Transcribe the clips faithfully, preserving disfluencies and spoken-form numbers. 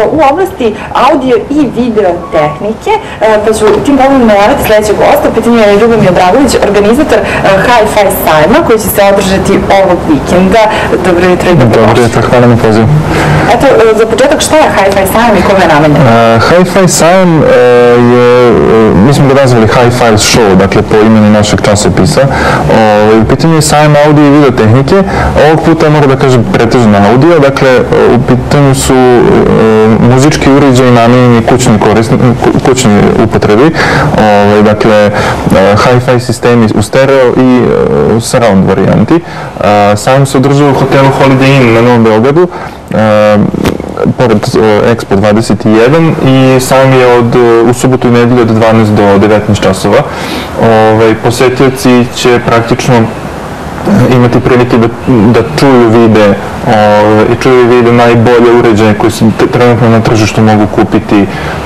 u oblasti audio i video tehnike, pa ću tim pogledom najaviti sledećeg gosta. U pitanju je Ljubomir Dragović, organizator Hi-Fi sajma koji će se održati ovog vikenda. Dobro jutro i dobro. Dobro jutro, hvala na pozivu. Eto, za početak, šta je Hi-Fi sajam i kome je namenjen? Hi-Fi sajam je, mi smo ga nazvali Hi-Fi show, dakle po imenu našeg časopisa. U pitanju je sajam audio i video tehnike. Ovog puta moram da kažem pretežno audio, dakle u pitanju su muzički uređaji namenjeni kućnoj upotrebi, dakle Hi-Fi sistemi u stereo i surround varijanti. Sajam se održava u hotelu Holiday Inn na Novom Beogradu, pored Expo dvadeset jedan, i sajam je od, u subotu i nedelju od dvanaest do devetnaest časova. Posetioci će praktično imati prilike da, da čuju vide i čuju vide najbolje uređaje koje se trenutno na tržištu mogu kupiti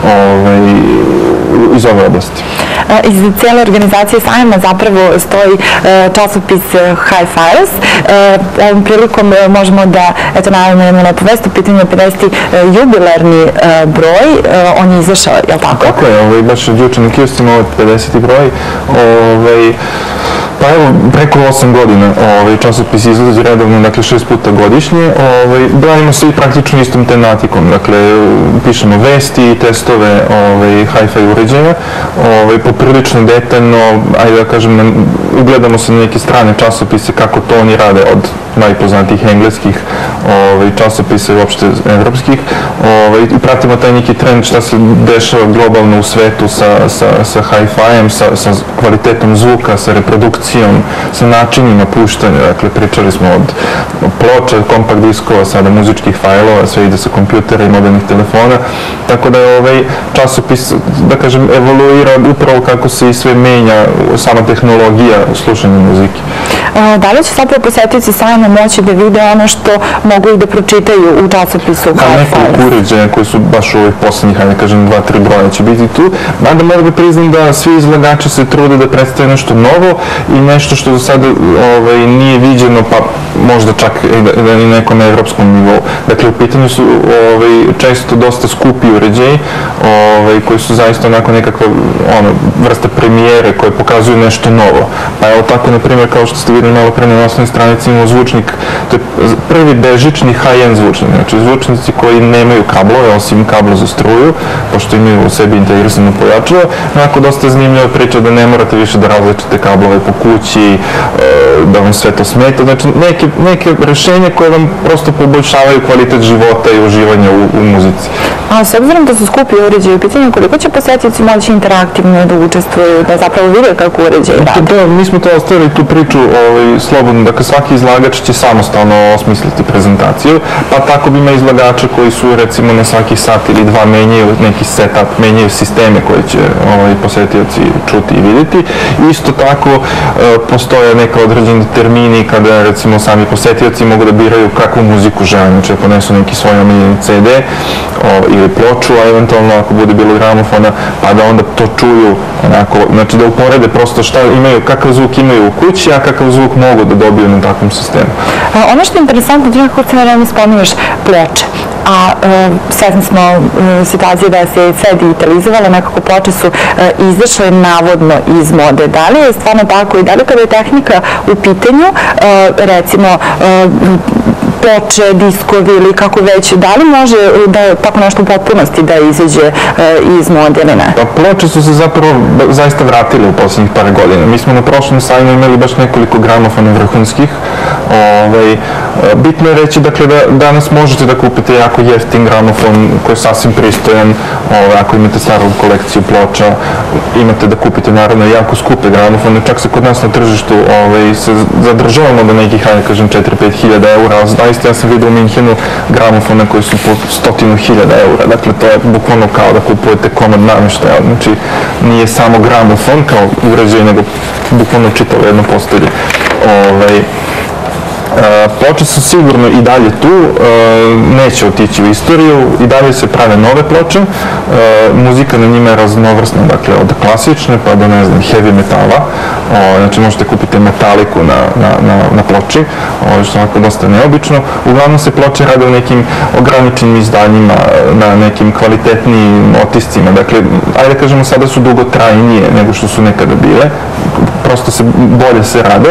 iz ove oblasti. Iz cijele organizacije sajma zapravo stoji časopis Hi-Files. Ovom prilikom možemo da, eto, naravno jednu lepu vest, u pitanju je pedeseti jubilarni broj, on je izašao, je li tako? Tako je, baš od juče na kioscima, ovo je pedeseti broj. Pa evo, preko osam godina časopis izlazi redovno, dakle šest puta godišnje. Bavimo se i praktično istom tematikom, dakle pišemo vesti i testove Hi-Fi uređaja, poprilično detaljno, ajde da kažem, ugledamo se na neke strane časopise kako to oni rade, od najpoznatijih engleskih časopisa i uopšte evropskih, i pratimo taj neki trend šta se dešava globalno u svetu sa Hi-Fi-em, sa kvalitetom zvuka, sa reprodukcijom, sa načinima puštanja. Dakle, pričali smo od ploča, kompakt diskova, sada muzičkih fajlova, sve ide sa kompjutera i mobilnih telefona, tako da je ovaj časopis, da kažem, evoluira upravo kako se i sve menja sama tehnologija slušanja muzike. Da li će zapravo posetioci sajma moći da vide ono što mogu i da pročitaju u časopisu Hi-Fi? Nekoliko uređaja koji su baš u ovih poslednjih, hajde kažem, dva, tri broja će biti tu. Mada moram da priznam da svi izlagači se trude da predstave nešto novo i nešto što do sada nije viđeno, pa možda čak i neko na evropskom nivou. Dakle, u pitanju su često dosta skupi uređaji koji su zaista onako nekakva vrsta premijere koje pokazuju nešto novo. Pa evo tako, na primjer, kao što ste videli malo pre na osnovnoj stranici, imamo zvučnik, to je prvi bežični high-end zvučnik, znači zvučnici koji nemaju kablove, osim kabla za struju, pošto imaju u sebi integrisano pojačalo. Onako, dosta zanimljiva priča da ne morate više da različite kablove po kući, da vam sve to smeta, znači neke rešenja koje vam prosto poboljšavaju kvalitet života i uživanja u muzici. A s obzirom da su skupi uređaji u pitanju, koliko će posetioci moći interaktivno da učestvuju, da zapravo vide kako uređaj radi? Mi smo to ostavili tu priču slobodno, dakle svaki izlagač će samostalno osmisliti prezentaciju, pa tako bi ima izlagača koji su recimo na svaki sat ili dva menjaju neki setup, menjaju sisteme koje će posetioci čuti i vidjeti. Isto tako postoje neka određeni termini kada recimo sami posetioci mogu da biraju kakvu muziku žele, znači ako nesu neki svoj omiljeni ce de ili ploču, a eventualno ako bude bilo gramofona, pa da onda to čuju, znači da uporede prosto šta imaju, kakav zvuk imaju u kući, a kakav zvuk mogu da dobiju na takvom sistemu. Ono što je interesantno, ti nekako se naravno spominješ ploče, a svesni smo situacije da se sve digitalizovalo, nekako ploče su izašle navodno iz mode. Da li je stvarno tako i da li kada je tehnika u pitanju, recimo ploče, diskovi ili kako već, da li može da tako nešto u potpunosti da izađe iz mode ili ne? Pa ploče su se zapravo zaista vratile u poslednjih par godina. Mi smo na prošlom sajmu imali baš nekoliko gramofona vrhunskih. Bitno je reći dakle da danas možete da kupite jako jeftin gramofon koji je sasvim pristojan, ako imate staru kolekciju ploča, imate da kupite naravno jako skupe gramofone, čak se kod nas na tržištu se zadržavamo do nekih, hajde kažem, četiri do pet hiljada eura, ali zaista ja sam vidio u Minhenu gramofone koji su po stotinu hiljada eura, dakle to je bukvalno kao da kupujete komad namještaja, znači nije samo gramofon kao uređaj, nego bukvalno čitavo jedno postelje. Ploče su sigurno i dalje tu, neće otići u istoriju, i dalje se prave nove ploče, muzika na njima je raznovrsna, dakle od klasične pa do, ne znam, heavy metala, znači možete kupiti metaliku na ploči, što je onako dosta neobično. Uglavnom se ploče rade u nekim ograničenim izdanjima, na nekim kvalitetnijim otiscima, dakle, ajde da kažemo, sada su dugotrajnije nego što su nekada bile, prosto se bolje se rade,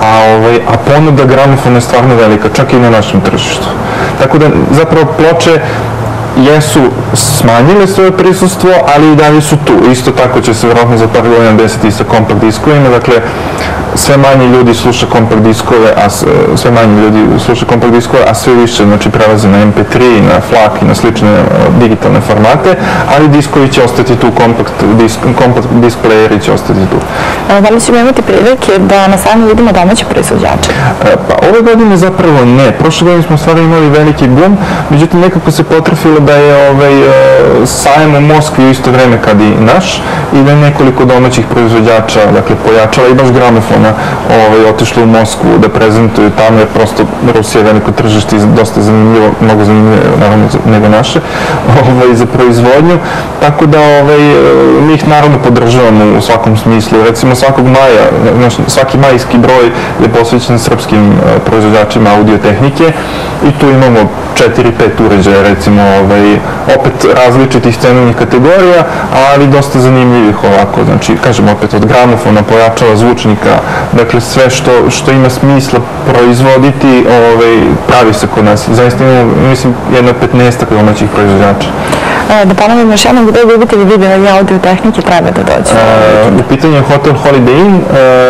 a ponuda gramofona je stvarno velika, čak i na našem tržištu. Tako da, zapravo, ploče jesu smanjile svoje prisustvo, ali i dalje su tu. Isto tako će se vjerojatno za par godina desiti i sa kompakt diskovima, dakle, sve manje ljudi sluša kompakt diskove, a sve manje ljudi sluša kompakt diskove, a sve više, znači, prelaze na em pe tri, na FLAC i na slične digitalne formate, ali diskovi će ostati tu, kompakt disk playeri će ostati tu. Da li ćemo imati prilike da na sajmu vidimo domaće proizvođače? Pa ove godine zapravo ne. Prošle godine smo stvarno imali veliki boom, međutim nekako se potrafilo da je sajam u Moskvi u isto vreme kad i naš i da je nekoliko domaćih proizvođača, dakle, pojačala i baš gramofona otišlo u Moskvu da prezentuju tamo, jer prosto Rusija je veliko tržište i dosta zanimljivo, mnogo zanimljivo naravno nego naše, za proizvodnju, tako da mi ih naravno podržavamo u svakom smislu. Recimo svakog maja, svaki majski broj je posvećen srpskim proizvođačima audiotehnike i tu imamo četiri pet uređaja, recimo, opet različitih cenovnih kategorija, ali dosta zanimljivih ovako, znači, kažem opet, od gramofona, pojačala, zvučnika, dakle, sve što ima smisla proizvoditi, pravi se kod nas. Zaista imamo, mislim, jedno petnaestak domaćih proizvođača. Da ponovim još jednom, gde ljubitelji video i audio tehnike treba da dođe? U pitanju je hotel Holiday Inn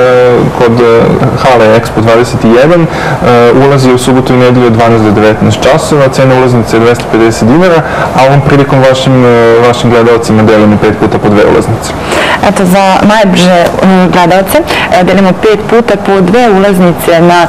kod hale Expo dvadeset jedan, ulazi u subotu i nedelju od dvanaest do devetnaest časova, cena ulaznice je dvesta pedeset dinara, a ovom prilikom vašim gledalcima delimo pet puta po dve ulaznice. Eto, za najbrže gledalce delimo pet puta po dve ulaznice na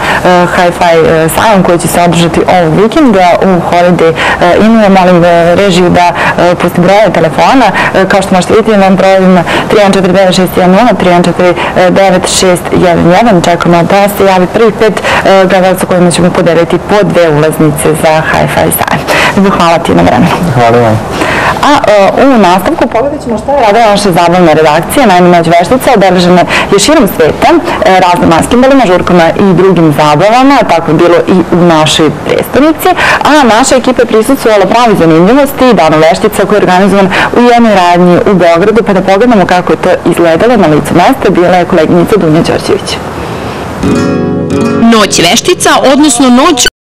Hi-Fi sajam koji će se održati ovog vikenda u Holiday Innu. Molim režiju da pusti broje telefona, kao što možete vidjeti na brojima tri jedan četiri devet šest jedan nula, tri jedan četiri devet šest jedan jedan. Čekamo da se javi prvi pet gledalca kojima ćemo podeliti po dve ulaznice za Hi-Fi sajam. Hvala ti na vremenu. Hvala vam. A u nastavku pogledat ćemo šta je radila naša zabavna redakcija, naime Noć veštica, održane je širom sveta, raznim maskimbalima, žurkama i drugim zabavama, tako je bilo i u našoj prestonici, a naša ekipa je prisustvovala pravi zanimljivosti, Danu veštica koja je organizovan u jednoj radnji u Beogradu, pa da pogledamo kako je to izgledalo na licu mesta, bila je koleginica Dunja Đorđević. Noć veštica, odnosno noć